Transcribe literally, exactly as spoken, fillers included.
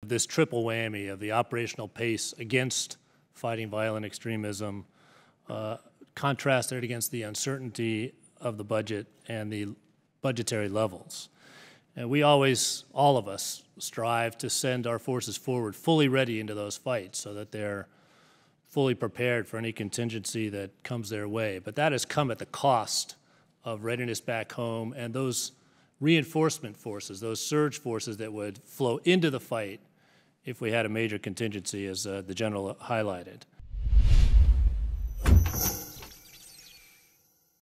this triple whammy of the operational pace against fighting violent extremism, uh, contrasted against the uncertainty of the budget and the budgetary levels. And we always, all of us, strive to send our forces forward fully ready into those fights so that they're fully prepared for any contingency that comes their way. But that has come at the cost of readiness back home, and those reinforcement forces, those surge forces that would flow into the fight if we had a major contingency, as uh, the general highlighted.